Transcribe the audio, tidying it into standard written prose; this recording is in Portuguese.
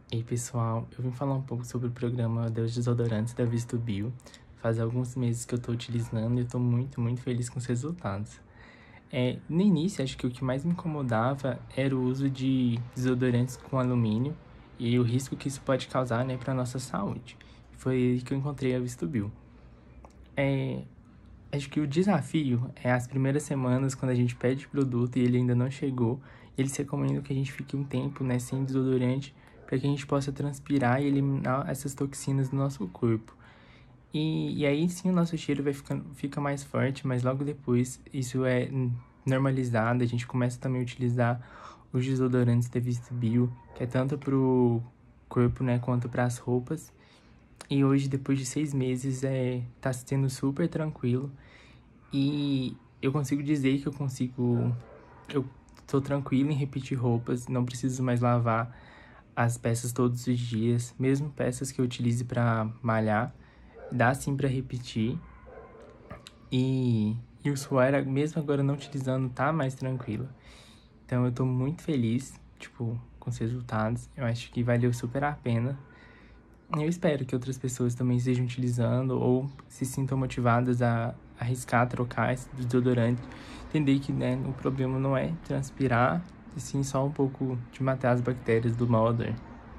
Ei, pessoal, eu vim falar um pouco sobre o programa dos desodorantes da Vistubio. Faz alguns meses que eu tô utilizando e eu tô muito feliz com os resultados. No início, acho que o que mais me incomodava era o uso de desodorantes com alumínio e o risco que isso pode causar, né, para nossa saúde. Foi aí que eu encontrei a Vistubio. Acho que o desafio é as primeiras semanas, quando a gente pede o produto e ele ainda não chegou, eles recomendam que a gente fique um tempo, né, sem desodorante, para que a gente possa transpirar e eliminar essas toxinas do nosso corpo. E aí sim o nosso cheiro fica mais forte, mas logo depois isso é normalizado, a gente começa também a utilizar os desodorantes da Vistibio, que é tanto pro corpo, né, quanto para as roupas. E hoje, depois de 6 meses, tá sendo super tranquilo. E eu consigo dizer que eu tô tranquilo em repetir roupas, não preciso mais lavar as peças todos os dias, mesmo peças que eu utilize para malhar, dá sim para repetir. E o suor, mesmo agora não utilizando, tá mais tranquilo. Então eu tô muito feliz, tipo, com os resultados. Eu acho que valeu super a pena. Eu espero que outras pessoas também estejam utilizando ou se sintam motivadas a arriscar trocar esse desodorante. Entender que, né, o problema não é transpirar, e sim só um pouco de matar as bactérias do mau odor.